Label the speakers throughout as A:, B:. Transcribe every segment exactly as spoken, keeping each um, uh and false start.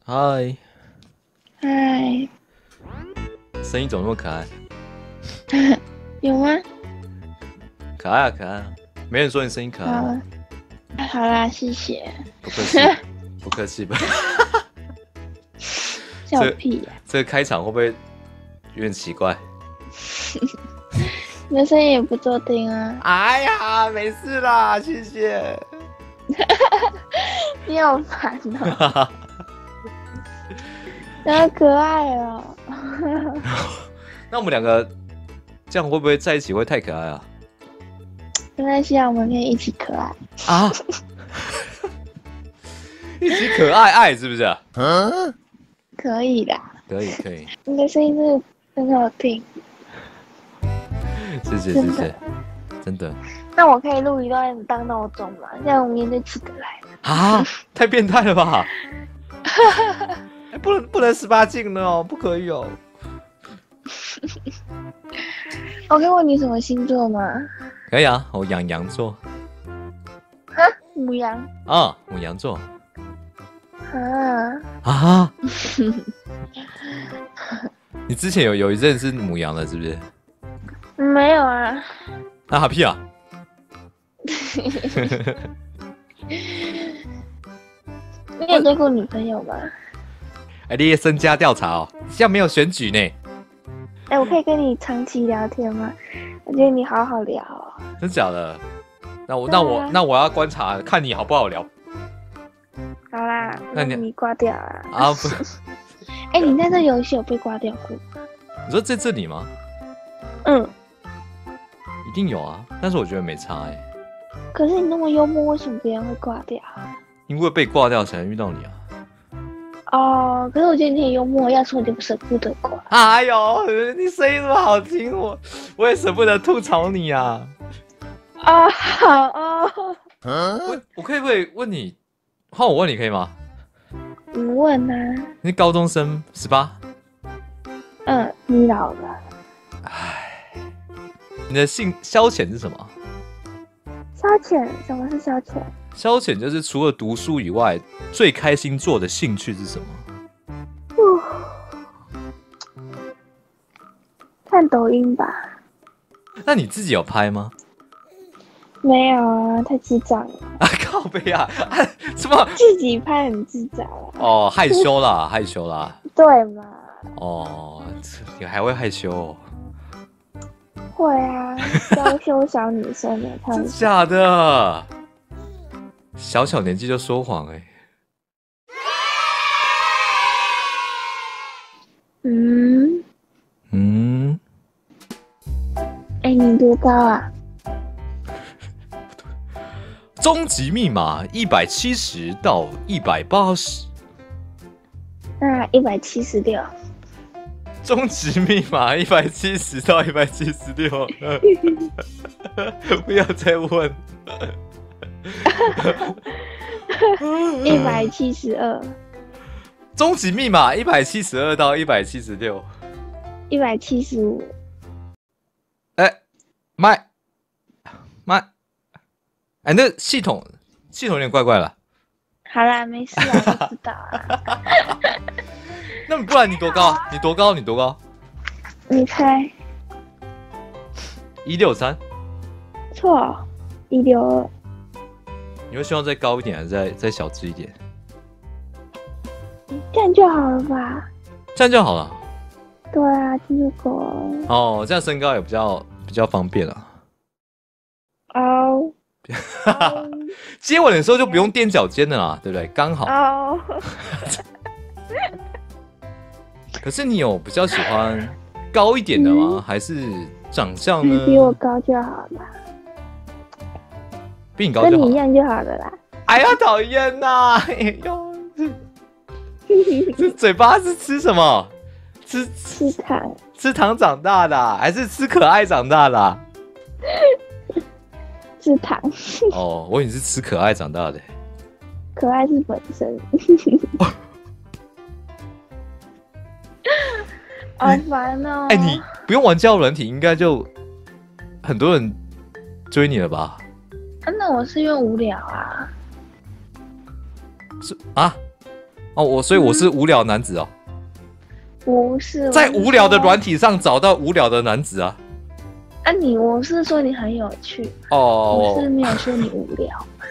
A: 嗨，
B: 嗨，
A: 声音怎么那么可爱？
B: 有吗？
A: 可爱啊，可爱啊！没人说你声音可爱啊。
B: 好，好啦，谢谢。
A: 不客气，不客气吧。
B: 笑屁呀、
A: 这个开场会不会有点奇怪？
B: 你的声音也不错听啊。
A: 哎呀，没事啦，谢谢。
B: 你好烦哦，好可爱哦。
A: 那我们两个这样会不会在一起会太可爱啊？
B: 没关系啊，我们可以一起可爱。
A: 啊？一起可爱爱是不是啊？嗯，
B: 可以的，
A: 可以可以，
B: 你的声音真的很好听。
A: 谢谢谢
B: 真的
A: 谢，真的
B: 那我可以录一段当闹钟吗？这样我明天就起得来。
A: 啊？太变态了吧！哎不能不能十八禁的哦，不可以哦。
B: 我可以问你什么星座吗？
A: 可以啊，我养羊座
B: 哈，母羊
A: 啊，母羊座
B: 啊。
A: 啊。你之前有有一阵是母羊的，是不是？
B: 没有啊。
A: 那哈屁啊！
B: 你有对过女朋友吗？
A: 哎，你也身家调查哦，这样没有选举呢。
B: 哎、我可以跟你长期聊天吗？我觉得你好好聊哦。
A: 真假的？那我、
B: 对啊
A: 那我那我要观察，看你好不好聊
B: 好啦，
A: 那你
B: 那你挂掉啊。
A: 啊？不，
B: 哎、你在这游戏有被挂掉过吗？
A: 你说在这里吗？
B: 嗯，
A: 一定有啊，但是我觉得没差哎、
B: 可是你那么幽默，为什么别人会挂掉啊？
A: 因为被挂掉才能遇到你啊。
B: 哦，可是我觉得你很幽默，要是我就不舍不得挂。
A: 哎呦，你声音这么好听，我我也舍不得吐槽你啊。
B: 啊、好哦。
A: 我我可以不可以问你？换我问你可以吗？
B: 你问啊。
A: 你是高中生，十八？
B: 嗯，你老了。
A: 你的兴消遣是什么？
B: 消遣？什么是消遣？
A: 消遣就是除了读书以外，最开心做的兴趣是什么？
B: 哦，看抖音吧。
A: 那你自己有拍吗？
B: 没有啊，太智障了。
A: 啊，靠背啊！啊什么？
B: 自己拍很智障啊。
A: 哦，害羞啦，害羞啦。
B: 对嘛？
A: 哦，你还会害羞、哦？
B: 会啊，娇羞小女生的，他
A: 真
B: 们
A: 假的？小小年纪就说谎哎、欸！
B: 嗯
A: 嗯，
B: 哎、你多高啊？
A: 终极密码一百七十到一百八十。
B: 那一百七十六。
A: 终极密码一百七十到一百七十六。不要再问。
B: 一百七十二。
A: 终极密码一百七十二到一百七十六。
B: 一百七十五。
A: 哎，麦麦，哎，那系统系统有点怪怪了。
B: 好啦，没事啊，我知道啊。
A: 那不然你多高？你多高？你多高？
B: 你猜？
A: 一六三。
B: 错，一六二。
A: 你会希望再高一点，还是再再小只一点？
B: 这样就好了吧？
A: 这样就好了。
B: 对啊，就够了。
A: 哦，这样身高也比较比较方便了。
B: 哦。
A: 接吻的时候就不用垫脚尖了啦，对不对？刚好。
B: 哦。
A: 可是你有比较喜欢高一点的吗？嗯、还是长相呢？
B: 比我高就好了。
A: 比你高就好了。
B: 跟你一样就好了啦。
A: 哎呀，讨厌呐！哎呦，这嘴巴是吃什么？吃
B: 吃糖。
A: 吃糖长大的、啊，还是吃可爱长大的、啊？
B: 吃糖。
A: 哦，我以为是吃可爱长大的。
B: 可爱是本身。好烦哦！
A: 哎、欸，你不用玩交友软体，应该就很多人追你了吧？
B: 啊、那我是因为无聊啊。
A: 是啊， 哦，我所以我是无聊男子哦。
B: 不是，
A: 在无聊的软体上找到无聊的男子啊。
B: 啊你，我是说你很有趣
A: 哦，
B: 我是没有说你无聊。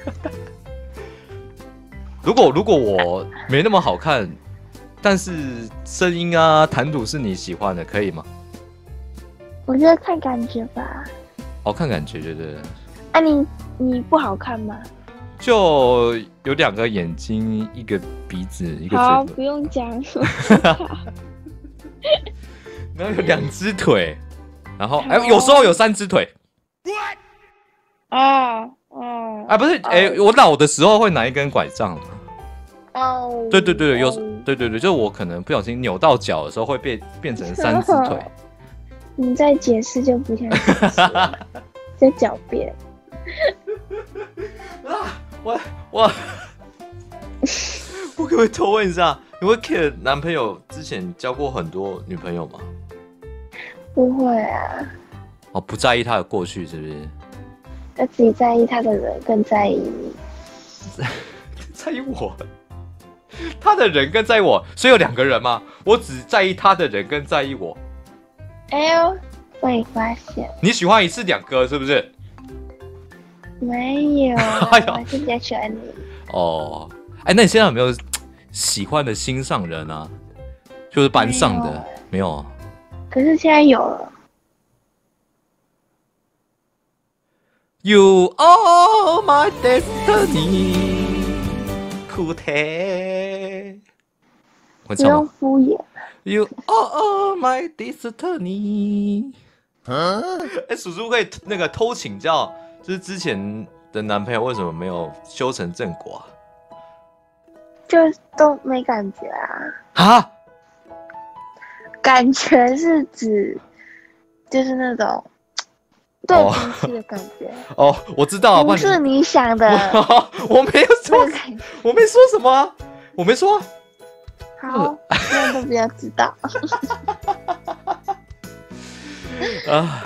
A: 如果如果我没那么好看，但是声音啊、谈吐是你喜欢的，可以吗？
B: 我觉得看感觉吧。
A: 好看感觉，对不对？
B: 啊你，你不好看吗？
A: 就有两个眼睛，一个鼻子，一个嘴巴。
B: 好，不用讲。
A: 然后有两只腿，然后哎、欸，有时候有三只腿。
B: 哦哦，
A: 啊，不是，哎、欸，我老的时候会拿一根拐杖。
B: 哦，
A: 对对对，有，
B: 哦
A: 对对对，就是我可能不小心扭到脚的时候会变变成三只腿。
B: 你再解释就不像解释了，在狡辩。
A: 啊，我我我可不可以偷问一下，你会 care 男朋友之前交过很多女朋友吗？
B: 不会啊。
A: 哦，不在意他的过去是不是？
B: 他自己在意他的人，更在意你。
A: 在意我，他的人更在意我，所以有两个人吗？我只在意他的人，更在意我。
B: 哎呦，被发现。
A: 你喜欢一次两个是不是？
B: 没有，
A: 哎呦
B: 我还是比较喜欢你。
A: 哦，哎，那你现在有没有喜欢的心上人啊？就是班上的，没有啊？
B: 可是现在有了。
A: You are my destiny， 酷贴。
B: 不用敷衍。
A: You are my destiny。哎，叔叔可以那个偷请教，就是之前的男朋友为什么没有修成正果啊？
B: 就都没感觉啊。
A: 啊？
B: 感觉是指，就是那种对夫妻的感觉。
A: 哦，我知道，
B: 不是你想的。
A: 我, 我没有说，我没说什么、啊，我没说。
B: 好，那都不要知道。
A: 啊，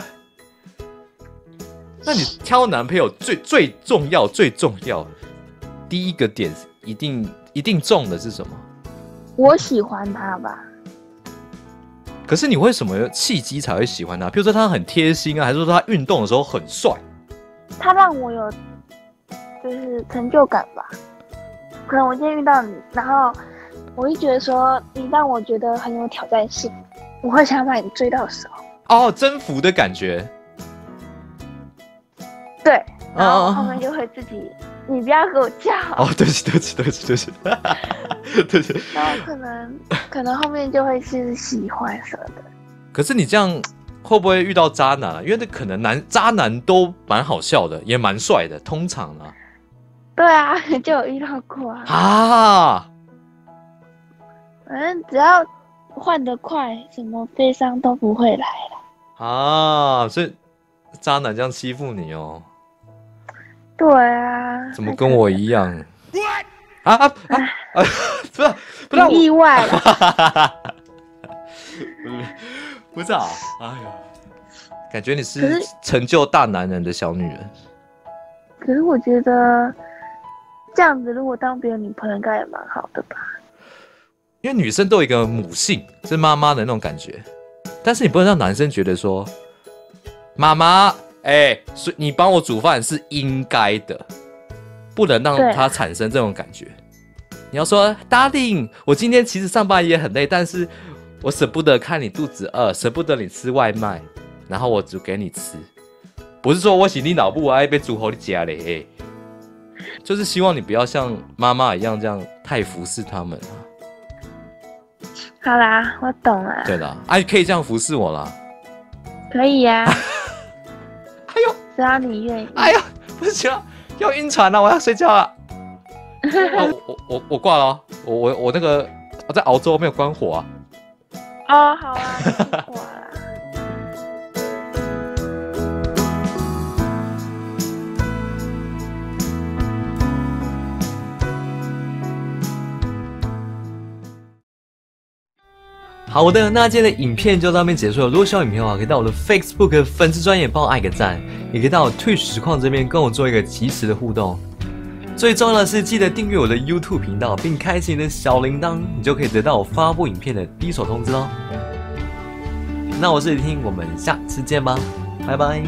A: 那你挑男朋友最最重要、最重要的第一个点，一定一定中的是什么？
B: 我喜欢他吧。
A: 可是你为什么契机才会喜欢他？比如说他很贴心啊，还是说他运动的时候很帅？
B: 他让我有就是成就感吧。可能我今天遇到你，然后我会觉得说你让我觉得很有挑战性，我会想把你追到手。
A: 哦，征服的感觉。
B: 对，然后后面就会自己，你不要给我叫。
A: 哦，对不起，对不起，对不起，对不起，对不起。
B: 然后可能可能后面就会是喜欢什么的。
A: 可是你这样会不会遇到渣男啊？因为那可能男渣男都蛮好笑的，也蛮帅的，通常啊。
B: 对啊，就有遇到过啊。
A: 啊，
B: 反正只要换得快，什么悲伤都不会来了。
A: 啊，所以渣男这样欺负你哦？
B: 对啊。
A: 怎么跟我一样？啊啊啊！啊不是不是，
B: 意外了。
A: 不是啊，哎呀，感觉你是成就大男人的小女人。
B: 可是我觉得这样子，如果当别人女朋友，应该也蛮好的吧？
A: 因为女生都有一个母性，是妈妈的那种感觉，但是你不能让男生觉得说，妈妈，哎、欸，你帮我煮饭是应该的，不能让他产生这种感觉。你要说 ，Darling， 我今天其实上班也很累，但是我舍不得看你肚子饿，舍不得你吃外卖，然后我煮给你吃，不是说我是你老母啊，被煮好你家嘞，就是希望你不要像妈妈一样这样太服侍他们啊。
B: 好啦，我懂了。
A: 对啦，啊，可以这样服侍我啦。
B: 可以呀、啊。
A: 哎呦，
B: 只要你愿意。
A: 哎呀，不行了，要晕船了，我要睡觉了。哦、我我我挂了、哦，我我我那个我在澳洲没有关火啊。
B: 哦，好啊，挂了。
A: 好的，那今天的影片就到这边结束了。如果喜欢影片的话，可以到我的 Facebook 粉丝专页帮我按个赞，也可以到我 Twitch 实况这边跟我做一个即时的互动。 最重要的是，记得订阅我的 YouTube 频道，并开启你的小铃铛，你就可以得到我发布影片的第一手通知哦。那我是李听，我们下次见吧，拜拜。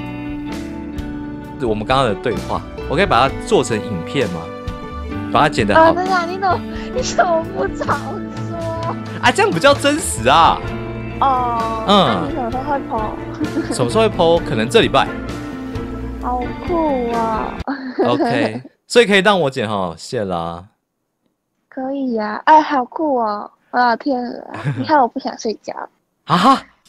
A: 我们刚刚的对话，我可以把它做成影片吗？把它剪得好。
B: 啊，等下，你怎么你怎么不早说？
A: 啊，这样不叫真实啊。
B: 哦，
A: 嗯
B: 那你什么时候会 po？
A: 什么时候会 po？ 可能这礼拜。
B: 好酷啊！
A: OK， 所以可以让我剪哈，谢啦。
B: 可以呀、啊，哎，好酷哦！我老天鹅啊，你看我不想睡觉。
A: 啊哈。